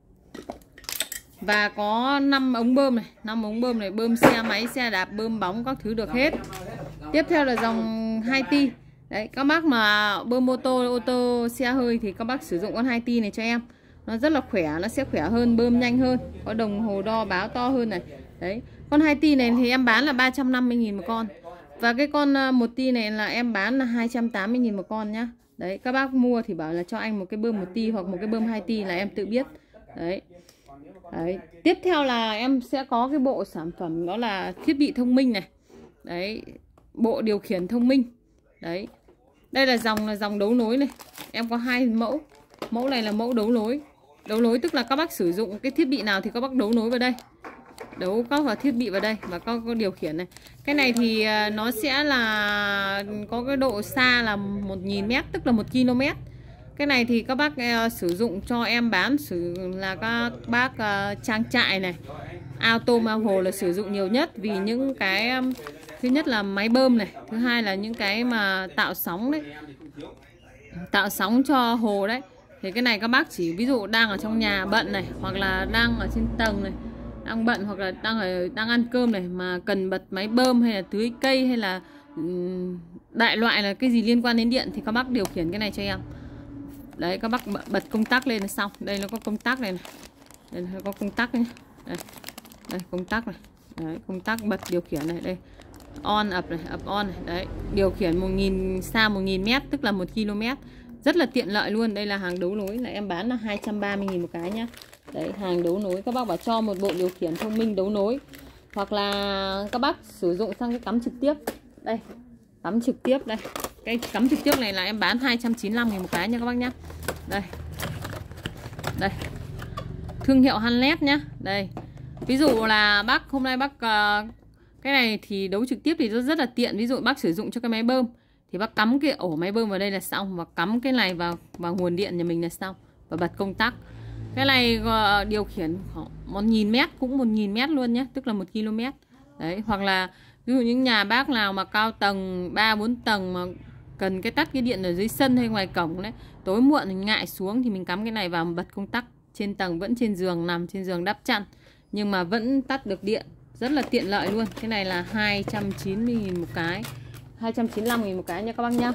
Và có 5 ống bơm này, 5 ống bơm này, bơm xe máy, xe đạp, bơm bóng các thứ được hết. Tiếp theo là dòng 2T. Đấy, các bác mà bơm ô tô, xe hơi thì các bác sử dụng con 2T này cho em. Nó rất là khỏe, nó sẽ khỏe hơn, bơm nhanh hơn, có đồng hồ đo báo to hơn này. Đấy, con 2T này thì em bán là 350.000 một con. Và cái con 1T này là em bán là 280.000 một con nhá. Đấy, các bác mua thì bảo là cho anh một cái bơm 1T hoặc một cái bơm 2T là em tự biết. Đấy. Đấy, tiếp theo là em sẽ có cái bộ sản phẩm đó là thiết bị thông minh này. Đấy, bộ điều khiển thông minh. Đấy. Đây là dòng đấu nối này. Em có 2 mẫu. Mẫu này là mẫu đấu nối. Đấu nối tức là các bác sử dụng cái thiết bị nào thì các bác đấu nối vào đây. Đấu các vào thiết bị vào đây và có điều khiển này. Cái này thì nó sẽ là có cái độ xa là 1.000 m, tức là 1 km. Cái này thì các bác sử dụng cho em bán là các bác trang trại này, auto ao hồ là sử dụng nhiều nhất, vì những cái thứ nhất là máy bơm này, thứ hai là những cái mà tạo sóng đấy, tạo sóng cho hồ đấy. Thì cái này các bác chỉ ví dụ đang ở trong nhà bận này, hoặc là đang ở trên tầng này, đang bận hoặc là đang ăn cơm này mà cần bật máy bơm hay là tưới cây hay là đại loại là cái gì liên quan đến điện thì các bác điều khiển cái này cho em. Đấy, các bác bật công tắc lên là xong. Đây nó có công tắc này, đây nó có công tắc nhé. Đây công tắc này. Đấy, công tắc bật điều khiển này. Đây on up này, up on này. Đấy, điều khiển xa 1.000 m tức là 1 km. Rất là tiện lợi luôn. Đây là hàng đấu nối, là em bán là 230.000 một cái nhá. Đấy, hàng đấu nối, các bác bảo cho một bộ điều khiển thông minh đấu nối, hoặc là các bác sử dụng sang cái cắm trực tiếp. Đây, cắm trực tiếp đây. Cái cắm trực tiếp này là em bán 295.000 một cái nha các bác nhá. Đây. Đây. Thương hiệu Hanlet nhá. Đây. Ví dụ là bác hôm nay bác cái này thì đấu trực tiếp thì rất là tiện. Ví dụ bác sử dụng cho cái máy bơm thì bác cắm cái ổ máy bơm vào đây là xong, và cắm cái này vào nguồn điện nhà mình là xong, và bật công tắc. Cái này điều khiển 1.000 m, cũng 1.000 m luôn nhé, tức là 1 km. Đấy, hoặc là ví dụ những nhà bác nào mà cao tầng 3-4 tầng mà cần tắt cái điện ở dưới sân hay ngoài cổng đấy, tối muộn mình ngại xuống thì mình cắm cái này vào bật công tắc. Trên tầng vẫn trên giường, nằm trên giường đắp chăn nhưng mà vẫn tắt được điện, rất là tiện lợi luôn. Cái này là 290.000 một cái, 295.000 một cái nha các bác nhá.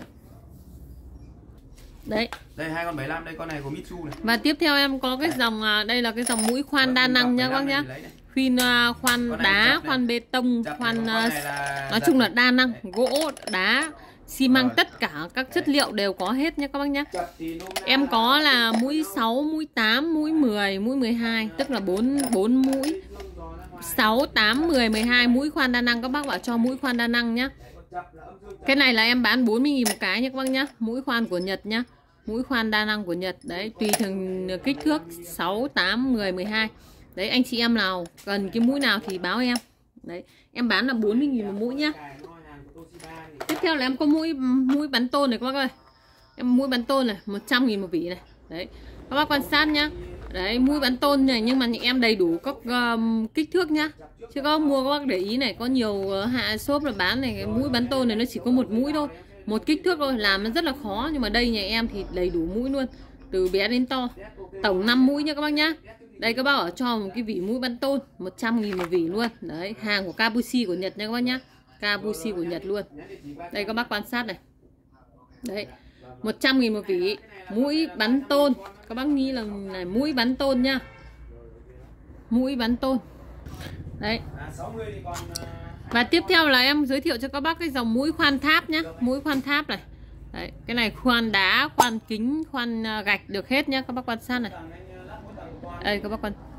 Đấy. Đây 2 con 75, đây con này của Mitsu này. Và tiếp theo em có cái dòng đây là cái dòng mũi khoan đa năng nha các bác nhá. Phun khoan đá, khoan bê tông, khoan nói chung là đa năng, gỗ, đá, xi măng, tất cả các chất liệu đều có hết nhé các bác nhé. Em có là mũi 6, mũi 8, mũi 10, mũi 12, tức là 4 mũi. 6, 8, 10, 12 mũi khoan đa năng, các bác bảo cho mũi khoan đa năng nhá. Cái này là em bán 40.000 một cái nhé các bác nhá. Mũi khoan của Nhật nhá. Mũi khoan đa năng của Nhật. Đấy, tùy từng kích thước 6, 8, 10, 12. Đấy, anh chị em nào cần cái mũi nào thì báo em. Đấy, em bán là 40.000 một mũi nhá. Tiếp theo là em có mũi bắn tôn này các bác ơi. Em mũi bắn tôn này, 100.000 một vỉ này. Đấy, các bác quan sát nhá. Đấy, mũi bắn tôn này nhưng mà em đầy đủ các kích thước nhá. Chứ có mua các bác để ý này, có nhiều hạ shop là bán này, cái mũi bắn tôn này nó chỉ có một mũi thôi, một kích thước thôi, làm nó rất là khó. Nhưng mà đây nhà em thì đầy đủ mũi luôn, từ bé đến to, tổng 5 mũi nha các bác nhá. Đây các bác ở cho một cái vỉ mũi bắn tôn 100.000 một vỉ luôn. Đấy, hàng của Kabushi của Nhật nha các bác nhá. Kabushi của Nhật luôn. Đây các bác quan sát này. Đấy, 100.000 một vỉ mũi bắn tôn. Các bác nghĩ là này, mũi bắn tôn nhá. Mũi bắn tôn. Đấy. Và tiếp theo là em giới thiệu cho các bác cái dòng mũi khoan tháp nhá. Mũi khoan tháp này. Đấy, cái này khoan đá, khoan kính, khoan gạch được hết nhá. Các bác quan sát này. Đây các bác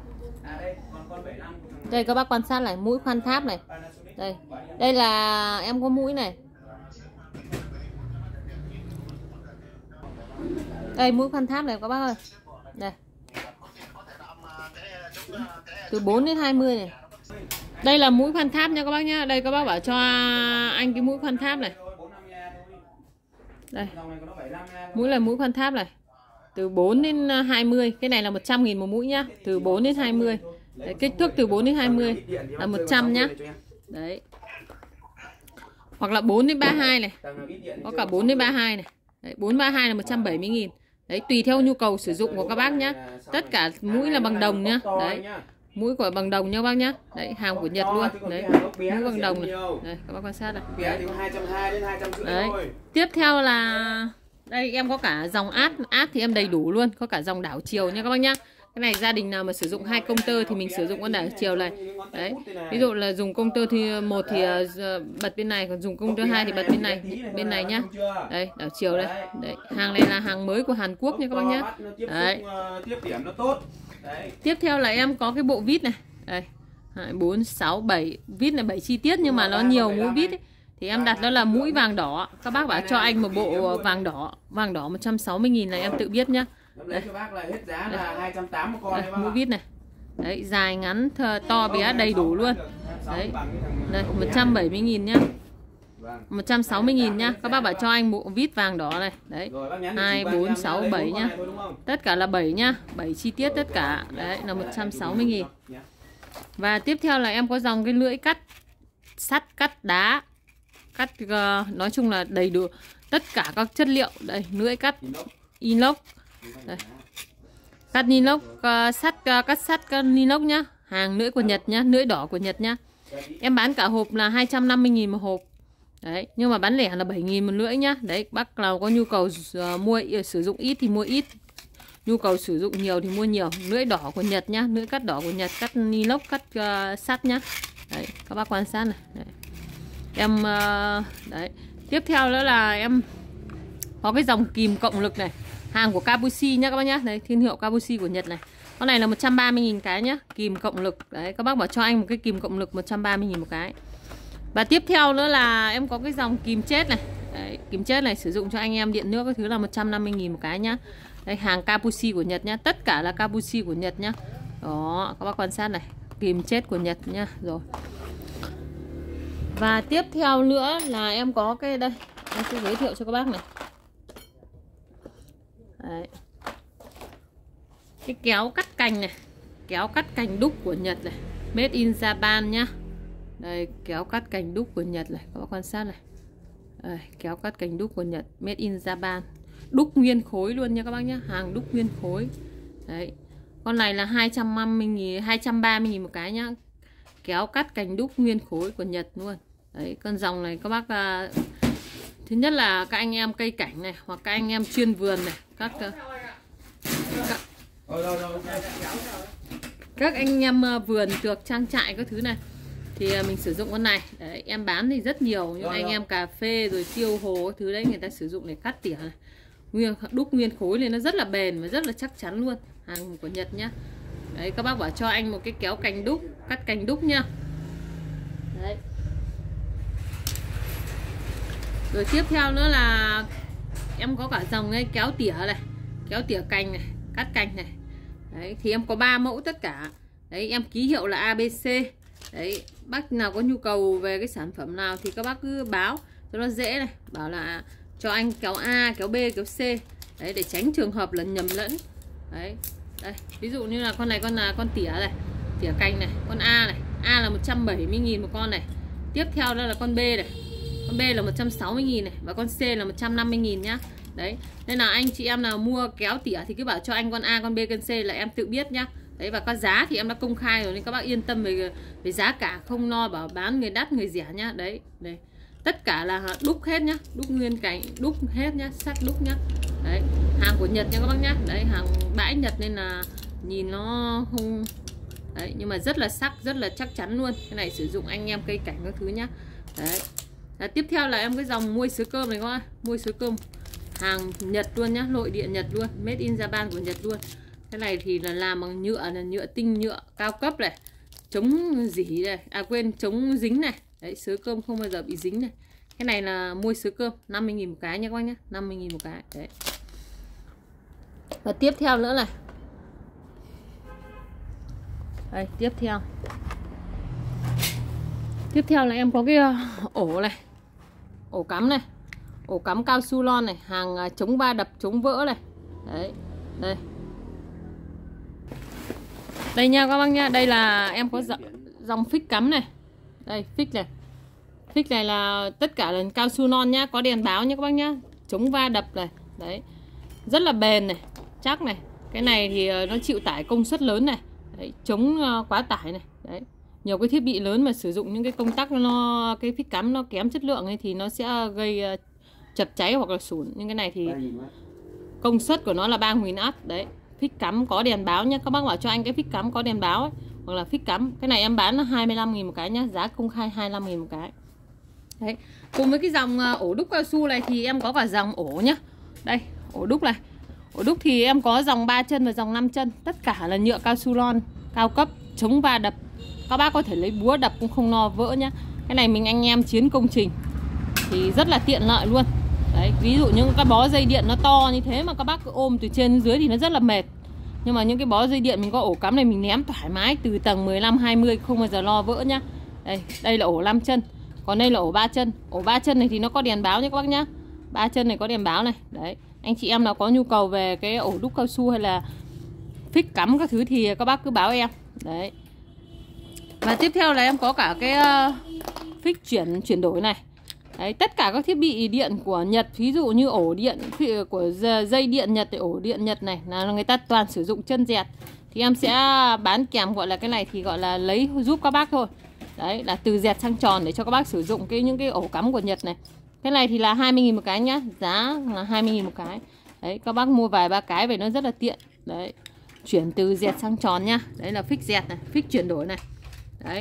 đây các bác quan sát này, mũi khoan tháp này. Đây. Đây là em có mũi này. Đây mũi khoan tháp này các bác ơi. Đây. từ 4 đến 20 này. Đây là mũi khoan tháp nha các bác nhá. Đây các bác bảo cho anh cái mũi khoan tháp này. Đây. Mũi là mũi khoan tháp này. Từ 4 đến 20. Cái này là 100.000 một mũi nhá. Từ 4 đến 20. Đấy, kích thước từ 4 đến 20 là 100 nhá. Đấy. Hoặc là 4 đến 32 này. Có cả 4 đến 32 này. Đấy, 432 là 170.000. Đấy, tùy theo nhu cầu sử dụng của các bác nhá. Tất cả mũi là bằng đồng nhá. Đấy. Mũi của bằng đồng nha các bác nhá. Đấy, hàng của Nhật luôn. Đấy, mũi bằng đồng này. Đây, các bác quan sát này. Đấy. Tiếp theo là đây em có cả dòng át thì em đầy đủ luôn, có cả dòng đảo chiều nha các bác nhá. Cái này gia đình nào mà sử dụng 2 công tơ thì mình sử dụng con đảo chiều này. Đấy. Ví dụ là dùng công tơ thì một thì bật bên này, còn dùng công tơ 2 thì bật bên này nhá. Đây, đảo chiều đây. Đấy, hàng này là hàng mới của Hàn Quốc nha các bác nhá. Đấy. Tiếp theo là em có cái bộ vít này. Đây. 2 4 6 7 vít này 7 chi tiết nhưng mà nó nhiều mũi vít ấy. Thì em đặt đó là mũi vàng đỏ. Các bác bảo cho anh một bộ vàng đỏ 160.000 này em tự biết nhá. Đây. Đây, mũi vít này. Đấy, dài ngắn to bé đầy đủ luôn. Đấy. Đây, 170.000 nhá. 160.000 nhá. Các bác bảo cho anh bộ vít vàng đỏ này. Đấy. 2 4 6 7 nhá. Tất cả là 7 nhá. 7 chi tiết tất cả. Đấy là 160.000. Và tiếp theo là em có dòng cái lưỡi cắt sắt, cắt đá, cắt nói chung là đầy đủ tất cả các chất liệu. Đây, lưỡi cắt inox. Đây. Cắt inox, cắt sắt cắt inox nhá. Hàng lưỡi của Nhật nhá, lưỡi đỏ của Nhật nhá. Em bán cả hộp là 250.000 một hộp. Đấy, nhưng mà bán lẻ là 7.000 một lưỡi nhá. Đấy, bác nào có nhu cầu mua sử dụng ít thì mua ít, nhu cầu sử dụng nhiều thì mua nhiều. Lưỡi đỏ của Nhật nhá, lưỡi cắt đỏ của Nhật, cắt inox, cắt sắt nhá. Đấy, các bác quan sát này. Đấy. Em đấy. Tiếp theo nữa là em có cái dòng kìm cộng lực này, hàng của Kabushi nhá các bác nhá. Đấy, thương hiệu Kabushi của Nhật này. Con này là 130.000 cái nhá, kìm cộng lực. Đấy, các bác bảo cho anh một cái kìm cộng lực 130.000 một cái. Và tiếp theo nữa là em có cái dòng kìm chết này. Đấy, kìm chết này sử dụng cho anh em điện nước cái thứ là 150.000 một cái nhá. Đây, hàng Kabushi của Nhật nhá, tất cả là Kabushi của Nhật nhá. Đó, các bác quan sát này, kìm chết của Nhật nhá. Rồi. Và tiếp theo nữa là em có cái đây, em sẽ giới thiệu cho các bác này. Đấy. Cái kéo cắt cành này, kéo cắt cành đúc của Nhật này, made in Japan nhá. Đây, kéo cắt cành đúc của Nhật này, các bác quan sát này. Đây, kéo cắt cành đúc của Nhật, made in Japan. Đúc nguyên khối luôn nha các bác nhá, hàng đúc nguyên khối. Đấy. Con này là 250.000, 230.000 một cái nhá. Kéo cắt cành đúc nguyên khối của Nhật luôn. Đấy, con dòng này các bác thứ nhất là các anh em cây cảnh này, hoặc các anh em chuyên vườn này, các anh em vườn tược trang trại các thứ này thì mình sử dụng con này. Đấy, em bán thì rất nhiều, nhưng anh em cà phê rồi tiêu hồ các thứ đấy người ta sử dụng để cắt tỉa này. Đúc nguyên khối này nó rất là bền và rất là chắc chắn luôn, hàng của Nhật nhá. Đấy, các bác bảo cho anh một cái kéo cành đúc, cắt cành đúc nhá. Đấy. Rồi tiếp theo nữa là em có cả dòng ấy, kéo tỉa này, kéo tỉa cành này, cắt cành này. Đấy, thì em có 3 mẫu tất cả. Đấy, em ký hiệu là ABC. Đấy, bác nào có nhu cầu về cái sản phẩm nào thì các bác cứ báo cho nó dễ này, bảo là cho anh kéo A, kéo B, kéo C. Đấy, để tránh trường hợp là nhầm lẫn. Đấy. Đây, ví dụ như là con này là con tỉa này, tỉa cành này, con A này, A là 170.000 một con này. Tiếp theo đó là con B này. Con B là 160.000 này và con C là 150.000 nhá. Đấy, nên là anh chị em nào mua kéo tỉa thì cứ bảo cho anh con A, con B, con C là em tự biết nhá. Đấy, và các giá thì em đã công khai rồi nên các bác yên tâm về giá cả, không lo bảo bán người đắt người rẻ nhá. Đấy, đây. Tất cả là đúc hết nhá, đúc nguyên cảnh, đúc hết nhá, sắt đúc nhá. Đấy, hàng của Nhật nha các bác nhá. Đấy, hàng bãi Nhật nên là nhìn nó không. Đấy, nhưng mà rất là sắc, rất là chắc chắn luôn. Cái này sử dụng anh em cây cảnh các thứ nhá. Đấy. Tiếp theo là em cái dòng muôi sứ cơm này các bác, muôi sứ cơm hàng Nhật luôn nhá, nội địa Nhật luôn, made in Japan của Nhật luôn. Cái này thì là làm bằng nhựa, là nhựa tinh, nhựa cao cấp này, chống rỉ này, quên, chống dính này. Đấy, sứ cơm không bao giờ bị dính này. Cái này là muôi sứ cơm 50.000 một cái nha các bác nhá, 50.000 một cái. Đấy. Và tiếp theo nữa này, Đây, tiếp theo là em có cái ổ này, ổ cắm này, ổ cắm cao su lon này, hàng chống va đập chống vỡ này. Đấy, đây nha các bác nha. Đây là em có dòng phích cắm này. Đây, phích này là tất cả là cao su non nhá, có đèn báo nhá các bác nhá, chống va đập này. Đấy, rất là bền này, chắc này. Cái này thì nó chịu tải công suất lớn này. Đấy, chống quá tải này. Đấy, nhiều cái thiết bị lớn mà sử dụng những cái công tắc cái phích cắm nó kém chất lượng ấy thì nó sẽ gây chập cháy hoặc là sủn. Nhưng cái này thì công suất của nó là 3000W. Đấy, phích cắm có đèn báo nhé. Các bác bảo cho anh cái phích cắm có đèn báo ấy, hoặc là phích cắm. Cái này em bán là 25.000 một cái nhá, giá công khai 25.000 một cái. Đấy, cùng với cái dòng ổ đúc cao su này thì em có cả dòng ổ nhá. Đây, ổ đúc này. Ổ đúc thì em có dòng 3 chân và dòng 5 chân, tất cả là nhựa cao su lon cao cấp, chống va đập. Các bác có thể lấy búa đập cũng không lo vỡ nhá. Cái này mình anh em chiến công trình thì rất là tiện lợi luôn. Đấy, ví dụ những cái bó dây điện nó to như thế mà các bác cứ ôm từ trên đến dưới thì nó rất là mệt. Nhưng mà những cái bó dây điện mình có ổ cắm này mình ném thoải mái từ tầng 15 20 không bao giờ lo vỡ nhá. Đây là ổ 5 chân. Còn đây là ổ 3 chân. Ổ 3 chân này thì nó có đèn báo nhé các bác nhá. 3 chân này có đèn báo này. Đấy, anh chị em nào có nhu cầu về cái ổ đúc cao su hay là phích cắm các thứ thì các bác cứ báo em. Đấy. Và tiếp theo là em có cả cái phích chuyển đổi này. Đấy, tất cả các thiết bị điện của Nhật, ví dụ như ổ điện của dây điện Nhật, ổ điện Nhật này là người ta toàn sử dụng chân dẹt. Thì em sẽ bán kèm gọi là cái này thì gọi là lấy giúp các bác thôi. Đấy, là từ dẹt sang tròn để cho các bác sử dụng những cái ổ cắm của Nhật này. Cái này thì là 20.000 một cái nhá, giá là 20.000 một cái. Đấy, các bác mua vài ba cái về nó rất là tiện. Đấy, chuyển từ dẹt sang tròn nhá. Đấy là phích dẹt này, phích chuyển đổi này. Đấy.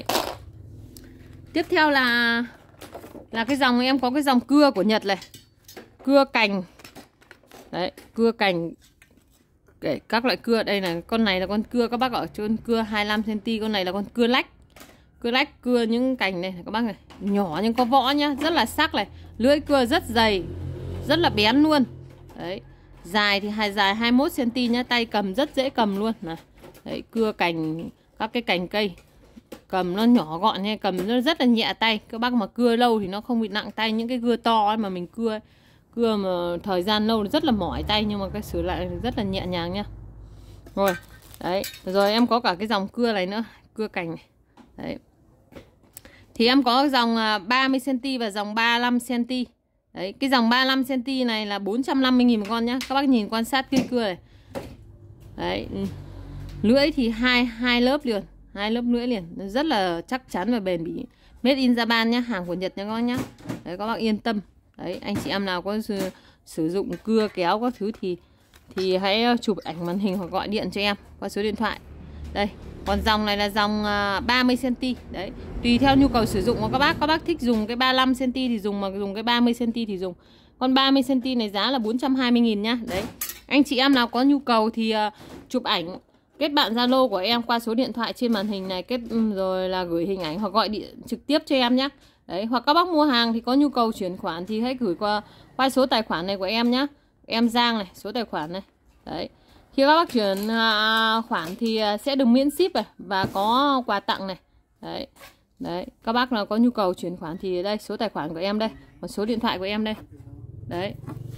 Tiếp theo là cái dòng em có cái dòng cưa của Nhật này. Cưa cành. Đấy, cưa cành. Để các loại cưa, đây là con này là con cưa các bác ở trên cưa 25 cm, con này là con cưa lách. Cưa những cành này các bác này, nhỏ nhưng có võ nhá, rất là sắc này, lưỡi cưa rất dày, rất là bén luôn. Đấy, dài thì dài 21 cm nhá, tay cầm rất dễ cầm luôn này. Đấy, cưa cành các cái cành cây. Cầm nó nhỏ gọn nha, cầm nó rất là nhẹ tay. Các bác mà cưa lâu thì nó không bị nặng tay. Những cái cưa to ấy mà mình cưa mà thời gian lâu rất là mỏi tay, nhưng mà cái sửa lại rất là nhẹ nhàng nha. Rồi, đấy, rồi em có cả cái dòng cưa này nữa, cưa cành này. Đấy. Thì em có dòng 30 cm và dòng 35 cm. Đấy, cái dòng 35 cm này là 450.000 một con nhá. Các bác nhìn quan sát cây cưa này. Đấy. Lưỡi thì hai lớp liền, 2 lớp lưỡi liền, nó rất là chắc chắn và bền bỉ. Made in Japan nhá, hàng của Nhật nha các bác nhá. Đấy, các bác yên tâm. Đấy, anh chị em nào có sử dụng cưa kéo các thứ thì hãy chụp ảnh màn hình hoặc gọi điện cho em qua số điện thoại. Đây, còn dòng này là dòng 30 cm. Đấy, tùy theo nhu cầu sử dụng của các bác thích dùng cái 35 cm thì dùng, mà dùng cái 30 cm thì dùng. Con 30 cm này giá là 420.000 nhá. Đấy, anh chị em nào có nhu cầu thì chụp ảnh, kết bạn Zalo của em qua số điện thoại trên màn hình này, rồi là gửi hình ảnh hoặc gọi điện trực tiếp cho em nhé. Đấy, hoặc các bác mua hàng thì có nhu cầu chuyển khoản thì hãy gửi qua số tài khoản này của em nhé. Em Giang này, số tài khoản này. Đấy, khi các bác chuyển khoản thì sẽ được miễn ship này và có quà tặng này. Đấy. Đấy, các bác nào có nhu cầu chuyển khoản thì đây, số tài khoản của em đây, còn số điện thoại của em đây. Đấy.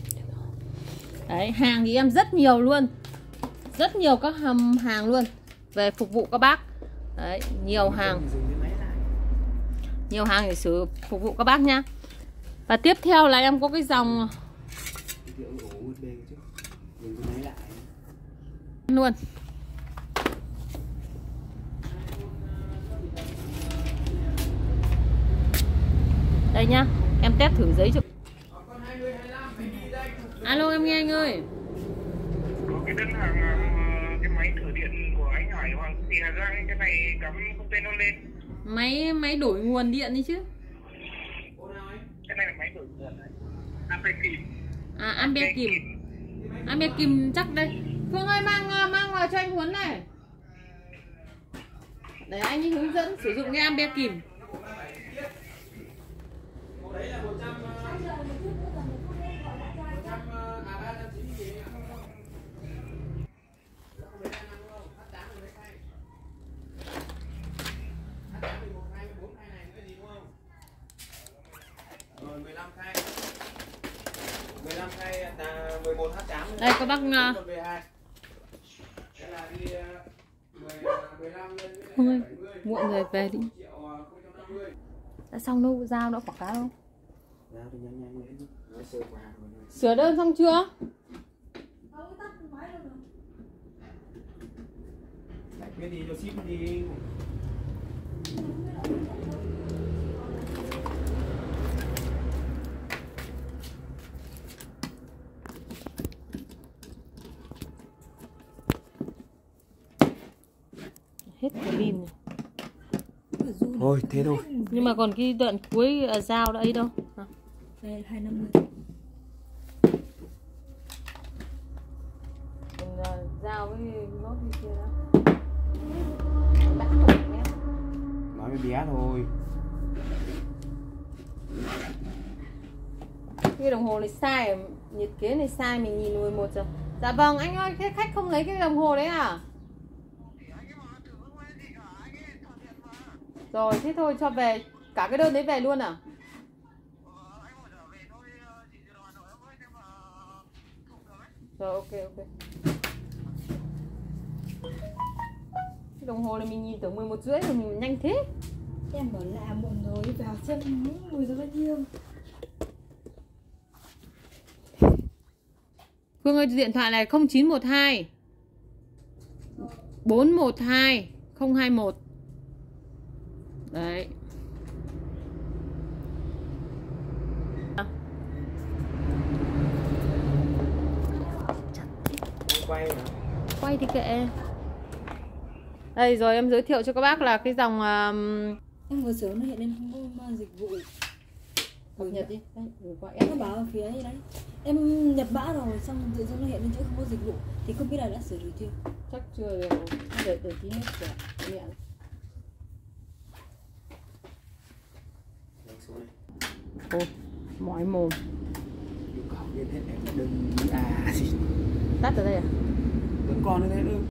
Đấy, hàng thì em rất nhiều luôn. Rất nhiều các hàng luôn về phục vụ các bác. Đấy, nhiều hàng để phục vụ các bác nhá. Và tiếp theo là em có cái dòng luôn. Đây nhá, em test thử giấy chụp. Alo, em nghe anh ơi. Có cái đơn hàng cái máy thử điện của anh Hải hoặc thì Hà Giang, cái này cắm container lên. Máy đổi nguồn điện đi chứ. Cái này là máy đổi nguồn đấy. Ampere kìm. À, Ampere kìm. Ampere kìm chắc đây. Phương ơi, mang vào cho anh Huấn này. Để anh ấy hướng dẫn sử dụng cái Ampere kìm. 15 hay là 11 H8. Đây các bác Cái là đi 15 lên ơi, muộn rồi về đi. Đã xong đâu, giao đã quảng cáo đâu. Sửa đơn xong chưa? Giải quyết đi cho ship đi. Hết cái pin này. Thôi thế thôi. Nhưng mà còn cái đoạn cuối dao đã ấy đâu. Đây 250. Còn dao với nốt đi kia đó. Nói với bé thôi. Cái đồng hồ này sai, nhiệt kế này sai, mình nhìn 11 giờ. Dạ vâng anh ơi, thế khách không lấy cái đồng hồ đấy à? Rồi thế thôi cho về cả cái đơn đấy về luôn à? Rồi ok. Cái đồng hồ này mình nhìn tưởng 11 rưỡi rồi mình nhanh thế. Em bảo là muộn rồi, vào xem 10 giờ bao nhiêu. Phương ơi, điện thoại này 0912 412 021. Đấy. Quay hả? Quay thì kệ. Đây rồi em giới thiệu cho các bác là cái dòng Em vừa sớm nó hiện lên không có dịch vụ. cập nhật đi. Đây, gửi qua Em nó bảo ở phía ấy đấy. Em nhập mã rồi xong tự dưng nó hiện lên chữ không có dịch vụ thì không biết là đã sửa rồi chưa. chắc chưa được. Đợi tí nữa sửa mẹ. Ôi, mỏi mồm. Yêu cầu lên hết em đừng gì. Tắt ở đây à? Vẫn còn như thế nữa.